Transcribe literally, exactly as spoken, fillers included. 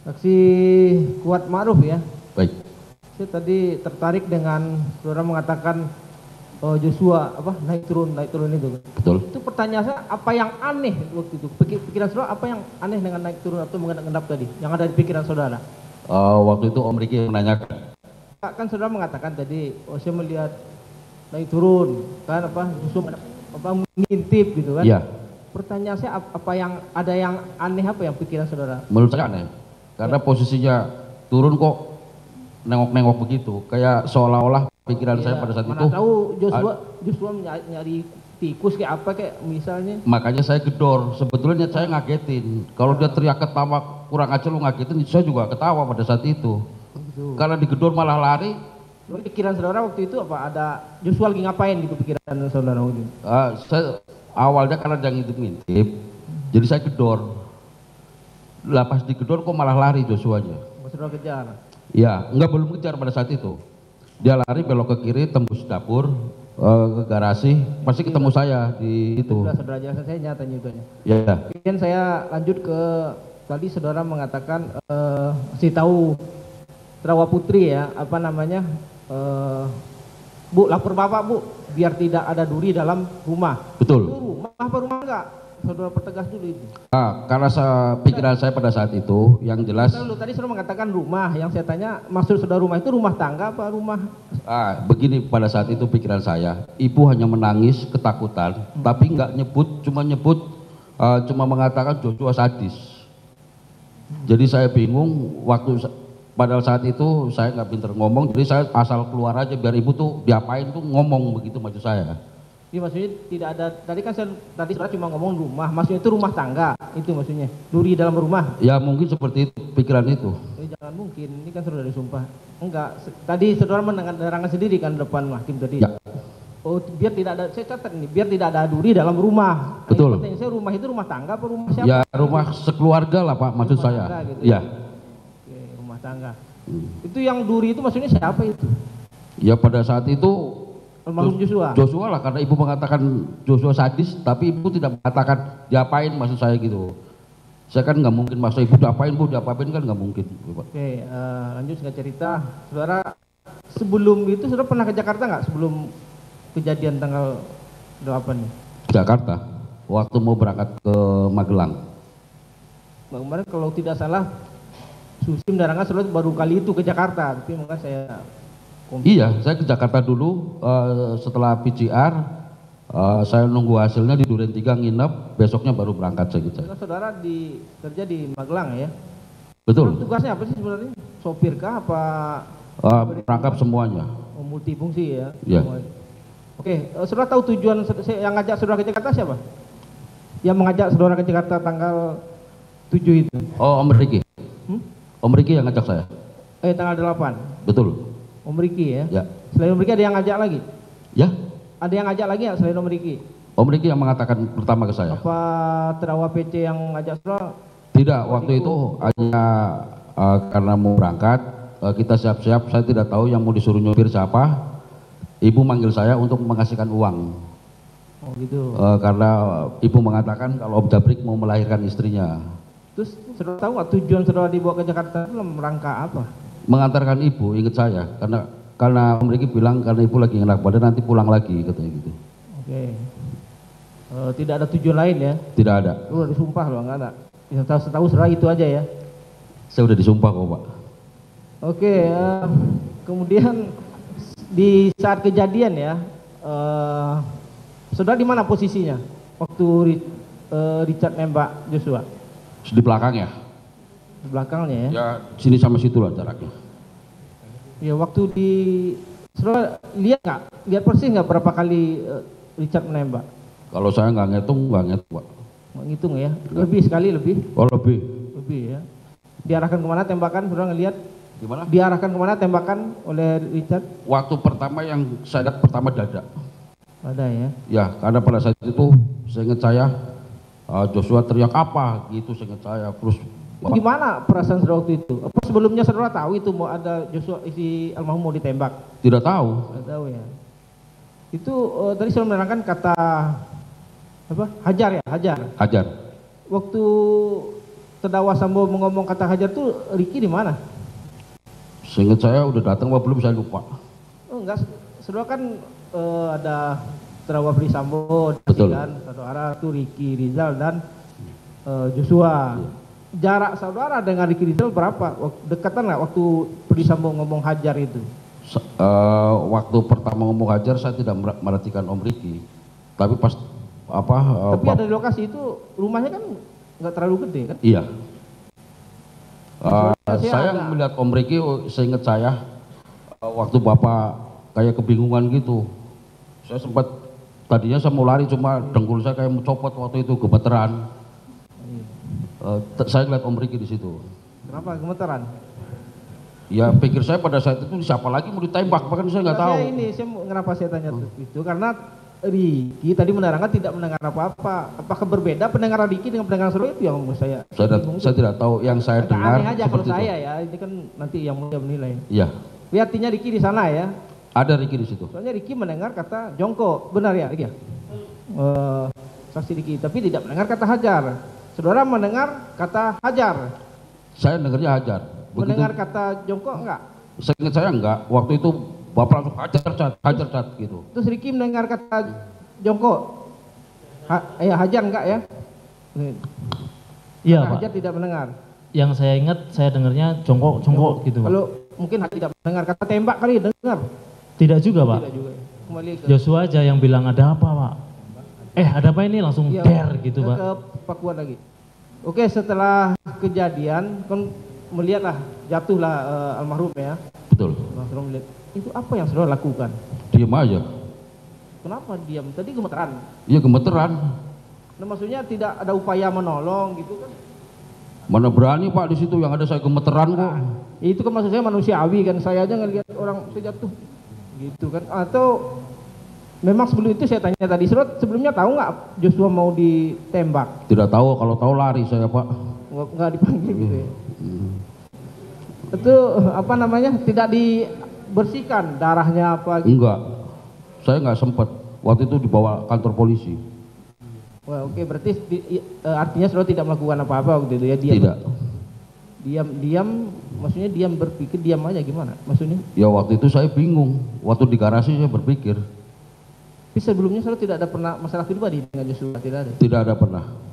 Saksi Kuat Ma'ruf ya. Baik. Saya tadi tertarik dengan saudara mengatakan oh, Joshua apa naik turun naik turun itu. Betul. Itu pertanyaan saya apa yang aneh waktu itu? Pikiran saudara apa yang aneh dengan naik turun atau mengendap tadi? Yang ada di pikiran saudara? Uh, waktu itu Om Riki yang menanyakan. Kan saudara mengatakan tadi, oh saya melihat naik turun kan apa Joshua apa mengintip gitu kan? Iya. Pertanyaan saya apa yang ada yang aneh apa yang pikiran saudara? Menurut saya aneh. Karena ya. Posisinya turun kok nengok-nengok begitu, kayak seolah-olah pikiran ya, saya pada saat mana itu. Mana tahu Joshua Joshua nyari, nyari tikus kayak apa kayak misalnya. Makanya saya gedor. Sebetulnya saya ngagetin. Kalau dia teriak ketawa kurang aja lu ngagetin, saya juga ketawa pada saat itu. Betul. Karena digedor malah lari. Pikiran saudara waktu itu apa ada Joshua lagi ngapain gitu pikiran saudara waktu itu? Uh, saya awalnya karena dia ngintip-ngintip, jadi saya gedor. Lah pas digedor kok malah lari Joshua-nya. Saudara kejar? Ya, enggak belum kejar pada saat itu. Dia lari belok ke kiri, tembus dapur, uh, ke garasi, pasti ketemu saya di itu. Sudah saudara jelasan saya nyata juga. Ya. Kemudian saya lanjut ke tadi saudara mengatakan uh, si tahu Terawa Putri ya, apa namanya? Uh, Bu, lapor Bapak Bu, biar tidak ada duri dalam rumah. Betul. Itu rumah apa rumah enggak? Saudara pertegas dulu itu. Ah, karena saya, pikiran saya pada saat itu yang jelas. Lalu, tadi saudara mengatakan rumah, yang saya tanya maksud saudara rumah itu rumah tangga apa rumah? Ah, begini pada saat itu pikiran saya, ibu hanya menangis ketakutan, hmm. tapi nggak nyebut, cuma nyebut, uh, cuma mengatakan Joshua sadis. Hmm. Jadi saya bingung waktu pada saat itu saya nggak pinter ngomong, jadi saya asal keluar aja biar ibu tuh diapain tuh ngomong begitu maksud saya. Iya maksudnya tidak ada, tadi kan saya tadi saudara cuma ngomong rumah, maksudnya itu rumah tangga, itu maksudnya, duri dalam rumah. Ya mungkin seperti itu, pikiran itu. Eh, jangan mungkin, ini kan saudara disumpah. Enggak, tadi saudara menerangkan sendiri kan depan hakim tadi. Ya. Oh biar tidak ada, saya catat ini, biar tidak ada duri dalam rumah. Betul. Pertanyaan saya rumah itu rumah tangga apa rumah siapa? Ya rumah sekeluarga lah Pak, maksud rumah saya. Tangga, gitu, ya. Oke, rumah tangga. Hmm. Itu yang duri itu maksudnya siapa itu? Ya pada saat itu almarhum Joshua. Joshua lah, karena ibu mengatakan Joshua sadis, tapi ibu tidak mengatakan diapain maksud saya gitu. Saya kan nggak mungkin maksud ibu diapain, bu diapain kan nggak mungkin. Oke, uh, lanjut singkat cerita, saudara sebelum itu saudara pernah ke Jakarta nggak sebelum kejadian tanggal delapan nih? Jakarta, waktu mau berangkat ke Magelang. Kemarin kalau tidak salah, Susi menerangkan saudara baru kali itu ke Jakarta, tapi mungkin saya Iya, saya ke Jakarta dulu, uh, setelah P C R, uh, saya nunggu hasilnya di Duren tiga nginep, besoknya baru berangkat saya gitu. Saudara di, kerja di Magelang ya? Betul. Saudara tugasnya apa sih sebenarnya? Sopir kah apa? Uh, perangkap semuanya. Oh, multifungsi ya? Iya. Oke, uh, saudara tahu tujuan yang ngajak saudara ke Jakarta siapa? Yang mengajak saudara ke Jakarta tanggal tujuh itu? Oh, Om Riki. Hmm? Om Riki yang ngajak saya. Eh, tanggal delapan? Betul. Om Riki ya? Ya. Selain Om Riki ada yang ngajak lagi? Ya. Ada yang ngajak lagi ya selain Om Riki? Om Riki yang mengatakan pertama ke saya. Apa Terawa P C yang ngajak saudara? Tidak, waktu itu hanya uh, karena mau berangkat, uh, kita siap-siap, saya tidak tahu yang mau disuruh nyopir siapa. Ibu manggil saya untuk mengasihkan uang. Oh gitu. Uh, karena ibu mengatakan kalau Om Jabrik mau melahirkan istrinya. Terus saudara tahu nggak tujuan saudara dibawa ke Jakarta itu rangka apa? Mengantarkan ibu, ingat saya, karena karena Om Riki bilang karena ibu lagi enak badan nanti pulang lagi katanya gitu. Oke. Uh, tidak ada tujuan lain ya? Tidak ada. Lu udah disumpah loh, nggak ada. Yang tahu setahu saudara itu aja ya? Saya udah disumpah kok Pak. Oke, uh, kemudian di saat kejadian ya, uh, saudara di mana posisinya waktu uh, Richard nembak Joshua? Di belakang ya? Di belakangnya ya? Ya sini sama situ lah jaraknya. Ya waktu di, saudara lihat nggak? Lihat persis nggak berapa kali uh, Richard menembak? Kalau saya nggak ngitung, nggak ngitung Pak. Nggak ngitung ya? Lebih sekali lebih? Oh lebih. Lebih ya? Diarahkan kemana tembakan, saudara ngelihat? Gimana? Diarahkan kemana tembakan oleh Richard? Waktu pertama yang saya lihat pertama dada. Ada ya? Ya, karena pada saat itu saya ingat saya uh, Joshua teriak apa gitu, saya ingat saya terus. Gimana perasaan saudara waktu itu? Apa sebelumnya saudara tahu itu mau ada Joshua isi almarhum mau ditembak? Tidak tahu. Tidak tahu ya. Itu uh, tadi saudara menerangkan kata apa? Hajar ya, Hajar. Hajar. Waktu terdakwa Sambo mengomong kata hajar tuh Ricky di mana? Seingat saya udah datang apa belum saya lupa. Oh enggak, saudara kan eh, ada terdakwa Ferdy Sambo, Betul. dan saudara tuh Ricky Rizal dan eh, Joshua. Jarak saudara dengan Ricky Rizal berapa? Dekatan nggak waktu Ferdy Sambo ngomong hajar itu? S- eh, waktu pertama ngomong hajar saya tidak mer- merhatikan Om Ricky, tapi pas apa? eh, Tapi bap- ada di lokasi itu rumahnya kan nggak terlalu gede kan? Iya. Eh, Soalnya saya saya agak- melihat Om Ricky, oh, seingat saya eh, waktu Bapak kayak kebingungan gitu. Saya sempat tadinya saya mau lari cuma dengkul saya kayak mau copot waktu itu, gemeteran. Eh, t- saya lihat Om Ricky di situ. Kenapa gemeteran? Ya pikir saya pada saat itu siapa lagi mau ditembak, bahkan saya nggak Nah, tahu. Saya ini, saya mau- kenapa saya tanya itu karena Ricky tadi menerangkan tidak mendengar apa-apa. Apakah berbeda pendengaran Ricky dengan pendengaran saudara itu yang mau saya? Saya, tidak- bingung saya tuh. tidak tahu, yang saya Agak dengar aneh aja kalau seperti itu. saya ya, ini kan nanti yang mulia menilai. Iya, Tapi artinya Ricky di sana ya. ada Ricky di situ. Soalnya Ricky mendengar kata jongkok, benar ya Ricky? Eh, saksi Ricky, tapi tidak mendengar kata hajar. Saudara mendengar kata hajar, Saya dengarnya hajar. Begitu, mendengar kata jongkok enggak? seingat saya enggak. Waktu itu Bapak langsung hajar cat, hajar cat gitu. Terus Ricky mendengar kata jongkok, ha, ya hajar enggak ya? Iya Kata Pak. hajar tidak mendengar. Yang saya ingat saya dengarnya jongkok-jongkok gitu Pak. Kalau mungkin tidak mendengar kata tembak kali dengar. Tidak juga Pak. Tidak juga. Kembali ke Joshua aja yang bilang ada apa Pak. Eh ada apa ini langsung Iya, der gitu ke, Pak. ke Pak Kuat lagi. Oke, setelah kejadian kan melihatlah jatuhlah eh, almarhum ya. Betul. Saudara melihat itu apa yang saudara lakukan? Diam aja. Kenapa diam? Tadi gemeteran. Iya gemeteran. Nah, maksudnya tidak ada upaya menolong gitu kan? Mana berani Pak di situ, yang ada saya gemeteran kok. Ya, itu kan maksud saya manusiawi kan, saya aja ngelihat orang saya jatuh gitu kan. Atau memang sebelum itu saya tanya tadi, saudara sebelumnya tahu nggak Joshua mau ditembak? Tidak tahu, kalau tahu lari saya Pak. Nggak, nggak dipanggil gitu ya? Hmm. Itu apa namanya? Tidak dibersihkan darahnya apa? Gitu. Enggak, saya nggak sempat. Waktu itu dibawa kantor polisi. Wah, oke, berarti di- i- eh, artinya saudara tidak melakukan apa-apa gitu ya? Diam, Tidak. diam, diam. Maksudnya diam berpikir diam aja gimana? Maksudnya? Ya waktu itu saya bingung. Waktu di garasi saya berpikir. Tapi sebelumnya saudara tidak ada pernah masalah pribadi dengan Joshua, tidak ada. Tidak ada pernah.